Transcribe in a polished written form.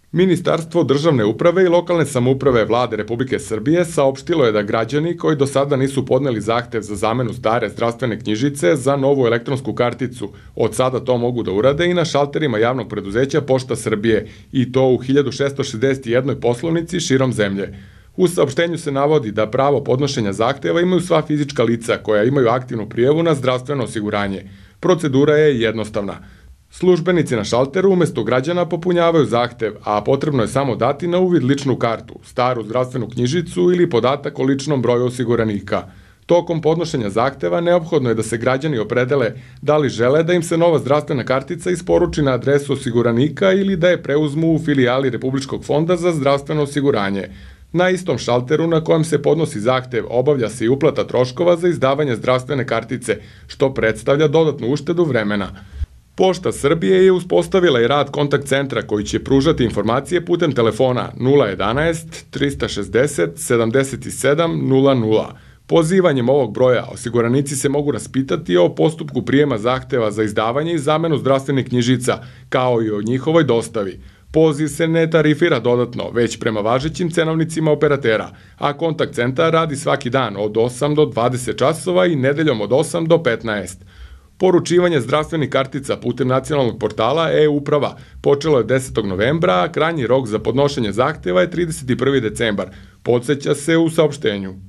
Ministarstvo državne uprave i lokalne samouprave Vlade Republike Srbije saopštilo je da građani koji do sada nisu podneli zahtev za zamenu stare zdravstvene knjižice za novu elektronsku karticu, od sada to mogu da urade i na šalterima javnog preduzeća Pošta Srbije, i to u 1661 poslovnici širom zemlje. U saopštenju se navodi da pravo podnošenja zahteva imaju sva fizička lica koja imaju aktivnu prijavu na zdravstveno osiguranje. Procedura je jednostavna. Službenici na šalteru umesto građana popunjavaju zahtev, a potrebno je samo dati na uvid ličnu kartu, staru zdravstvenu knjižicu ili podatak o ličnom broju osiguranika. Tokom podnošenja zahteva neophodno je da se građani opredele da li žele da im se nova zdravstvena kartica isporuči na adresu osiguranika ili da je preuzmu u filijali Republičkog fonda za zdravstveno osiguranje. Na istom šalteru na kojem se podnosi zahtev obavlja se i uplata troškova za izdavanje zdravstvene kartice, što predstavlja dodatnu uštedu vremena. Pošta Srbije je uspostavila i rad kontakt centra koji će pružati informacije putem telefona 011 360 77 00. Pozivanjem ovog broja osiguranici se mogu raspitati o postupku prijema zahteva za izdavanje i zamenu zdravstvenih knjižica, kao i o njihovoj dostavi. Poziv se ne tarifira dodatno, već prema važećim cenovnicima operatera, a kontakt centar radi svaki dan od 8 do 20 časova i nedeljom od 8 do 15. Poručivanje zdravstvenih kartica putem nacionalnog portala e-uprava počelo je 10. novembra, a krajnji rok za podnošenje zahteva je 31. decembar, podseća se u saopštenju.